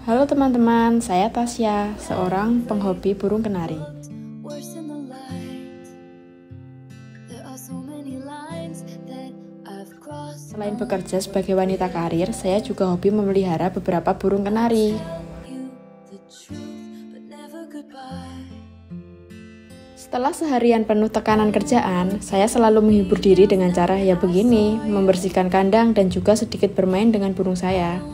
Halo teman-teman, saya Tasya, seorang penghobi burung kenari. Selain bekerja sebagai wanita karir, saya juga hobi memelihara beberapa burung kenari. Setelah seharian penuh tekanan kerjaan, saya selalu menghibur diri dengan cara ya begini, membersihkan kandang dan juga sedikit bermain dengan burung saya.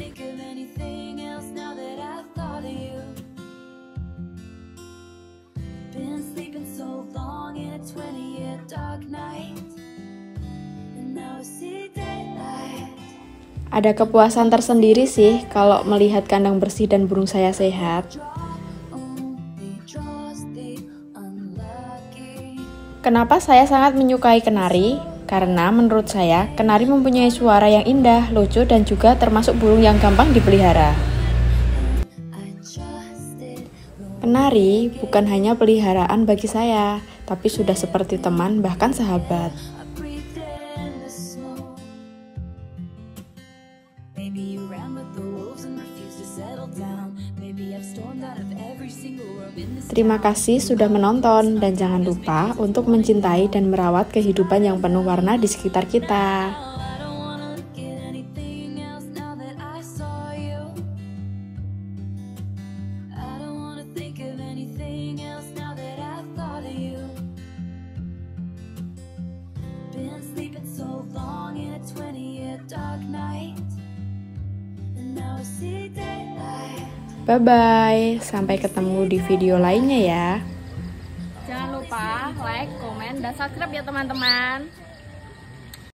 Ada kepuasan tersendiri sih kalau melihat kandang bersih dan burung saya sehat. Kenapa saya sangat menyukai kenari? Karena menurut saya, kenari mempunyai suara yang indah, lucu, dan juga termasuk burung yang gampang dipelihara. Kenari bukan hanya peliharaan bagi saya, tapi sudah seperti teman, bahkan sahabat. Terima kasih sudah menonton dan jangan lupa untuk mencintai dan merawat kehidupan yang penuh warna di sekitar kita. Bye-bye, sampai ketemu di video lainnya ya. Jangan lupa like, komen, dan subscribe ya teman-teman.